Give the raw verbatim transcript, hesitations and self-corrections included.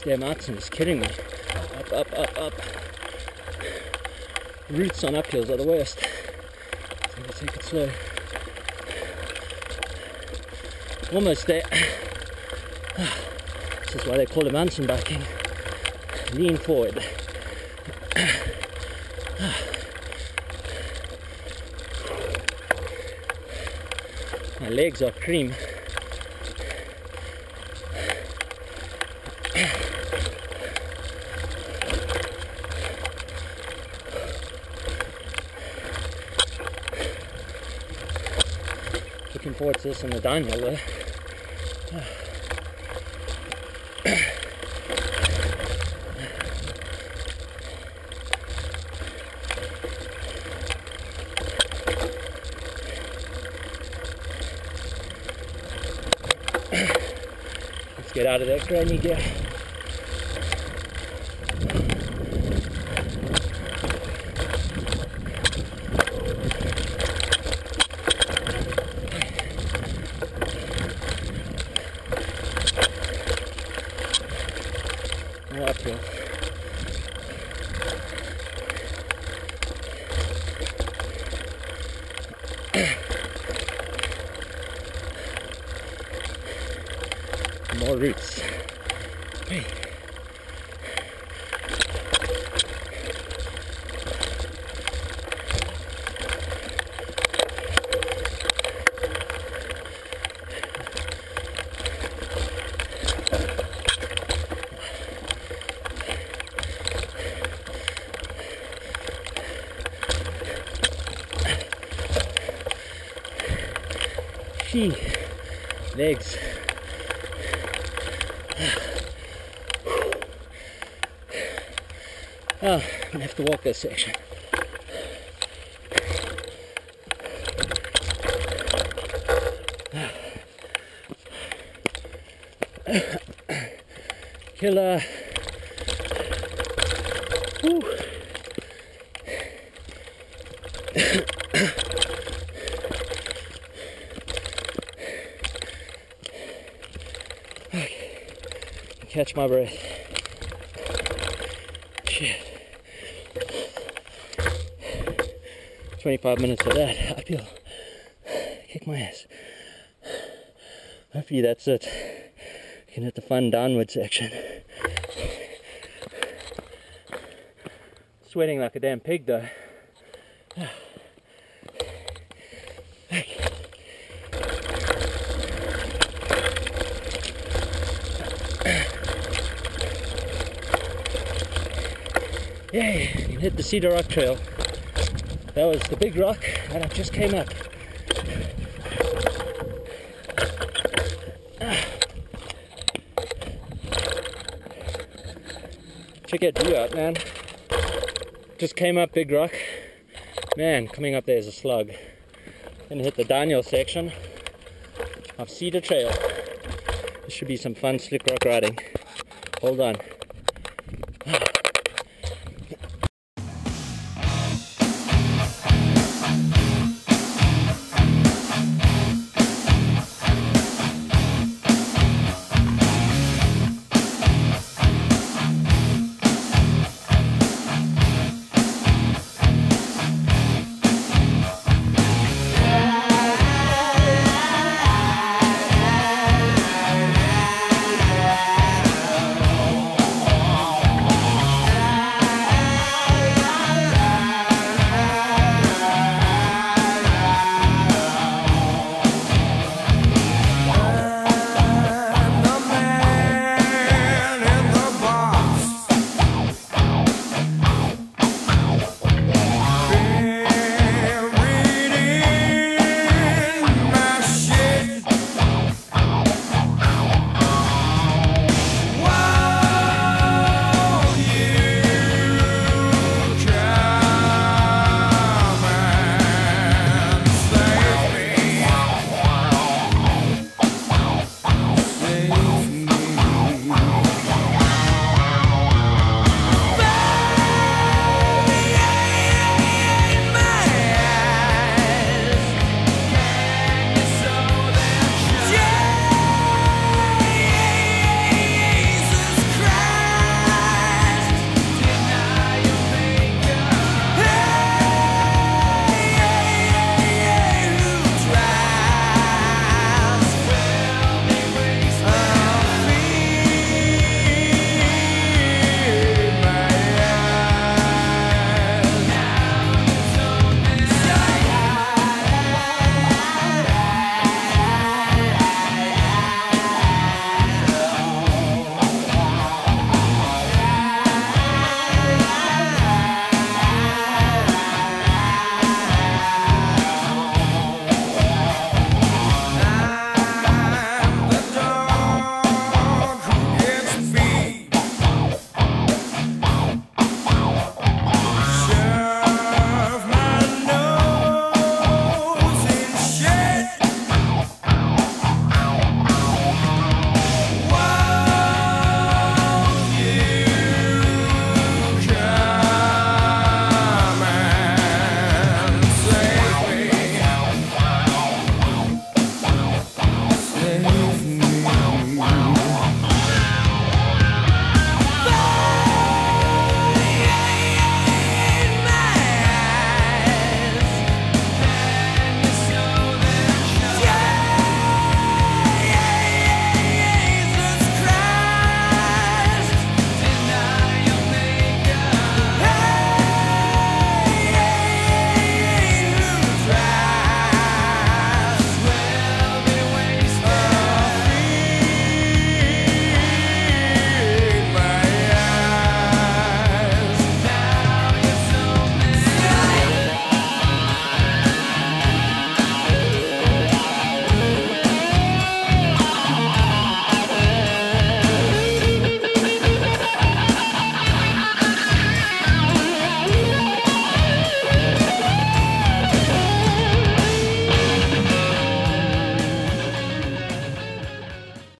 damn Atsum is kidding me. Up, up, up, up. Roots on uphills are the worst. So let's take it slow. Almost there. This is why they call it mountain biking. Lean forward. My legs are cream. Looking forward to this on the downhill though. Let's get out of that granny gear. More uphill. More roots. Hey. Gee, legs. Oh, I'm gonna have to walk this section. Killer. Woo. Okay. Catch my breath. Shit. twenty-five minutes of that uphill. Kick my ass. Hopefully that's it. You can hit the fun downward section. Sweating like a damn pig though. Yay, you can hit the Cedar Rock Trail. That was the big rock that I just came up. Check that view out, man. Just came up big rock. Man, coming up there is a slug. Gonna hit the downhill section of Cedar Trail. This should be some fun slick rock riding. Hold on.